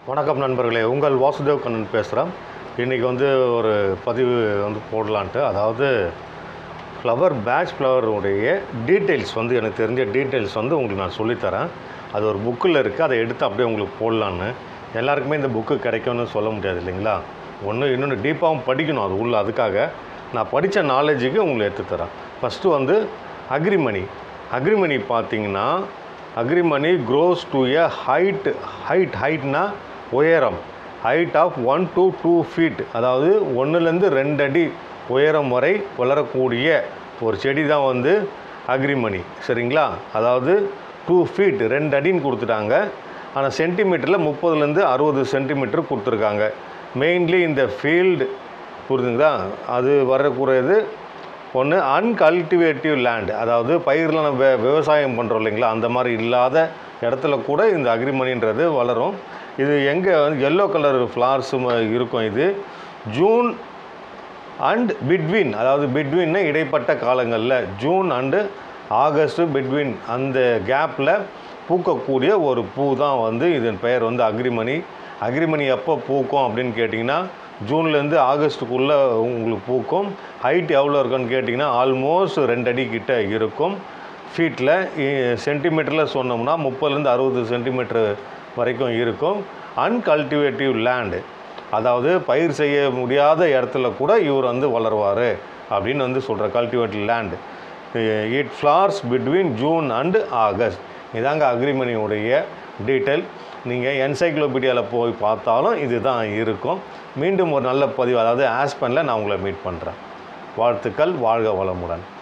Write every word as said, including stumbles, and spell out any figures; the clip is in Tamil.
வணக்கம் நண்பர்களே, உங்கள் வாசுதேவ் கண்ணன் பேசுகிறேன். இன்றைக்கி வந்து ஒரு பதிவு வந்து போடலான்ட்டு, அதாவது ஃப்ளவர் பேட்ச் ஃப்ளவருடைய டீட்டெயில்ஸ் வந்து எனக்கு தெரிஞ்ச டீட்டெயில்ஸ் வந்து உங்களுக்கு நான் சொல்லித்தரேன். அது ஒரு புக்கில் இருக்குது, அதை எடுத்து அப்படியே உங்களுக்கு போடலான்னு. எல்லாருக்குமே இந்த புக்கு கிடைக்கும்னு சொல்ல முடியாது இல்லைங்களா. ஒன்று இன்னொன்று டீப்பாகவும் படிக்கணும் அது உள்ள. அதுக்காக நான் படித்த நாலேஜுக்கு உங்களுக்கு எடுத்துத்தரேன். ஃபஸ்ட்டு வந்து அக்ரிமனி. அக்ரிமனி பார்த்திங்கன்னா, agrimony grows to a height height ஹைட்னா உயரம், height of one to two feet, அதாவது ஒன்றுலேருந்து ரெண்டு அடி உயரம் வரை வளரக்கூடிய ஒரு செடி தான் வந்து அக்ரிமனி. சரிங்களா? அதாவது டூ ஃபீட் ரெண்டு அடின்னு கொடுத்துட்டாங்க. ஆனால் சென்டிமீட்டரில் முப்பதுலேருந்து அறுபது சென்டிமீட்டர் கொடுத்துருக்காங்க. மெயின்லி இந்த ஃபீல்டு புரிஞ்சுங்களா, அது வரக்கூடியது ஒன்று அன்கல்டிவேட்டிவ் லேண்ட், அதாவது பயிரில் நம்ம விவசாயம் பண்ணுறோம் இல்லைங்களா, அந்த மாதிரி இல்லாத இடத்துல கூட இந்த அக்ரிமனின்றது வளரும். இது எங்கே வந்து எல்லோ கலர் ஃப்ளார்ஸும் இருக்கும். இது ஜூன் அண்ட் பிட்வீன், அதாவது பிட்வீன்னா இடைப்பட்ட காலங்களில் ஜூன் அண்டு ஆகஸ்ட்டு பிட்வீன் அந்த கேப்பில் பூக்கக்கூடிய ஒரு பூ தான் வந்து இதன் பெயர் வந்து அக்ரிமனி. அக்ரிமனி எப்போ பூக்கும் அப்படின்னு கேட்டிங்கன்னா, ஜூன்லேருந்து ஆகஸ்ட்டுக்குள்ளே உங்களுக்கு பூக்கும். ஹைட் எவ்வளோ இருக்குன்னு கேட்டிங்கன்னா, ஆல்மோஸ்ட் ரெண்டு அடி கிட்ட இருக்கும். ஃபீட்டில் சென்டிமீட்டரில் சொன்னோம்னா முப்பதுலேருந்து அறுபது சென்டிமீட்டர் வரைக்கும் இருக்கும். அன்கல்டிவேட்டிவ் லேண்டு, அதாவது பயிர் செய்ய முடியாத இடத்துல கூட இவர் வந்து வளருவார் அப்படின்னு வந்து சொல்கிற cultivative land. It flowers between June and August. இதாங்க அக்ரிமனியுடைய டீட்டெயில். நீங்கள் என்சைக்ளோபீடியாவில் போய் பார்த்தாலும் இது தான் இருக்கும். மீண்டும் ஒரு நல்ல பதிவு, அதாவது ஆஸ்பனில் நான் உங்களை மீட் பண்ணுறேன். வாழ்த்துக்கள், வாழ்க வளமுடன்.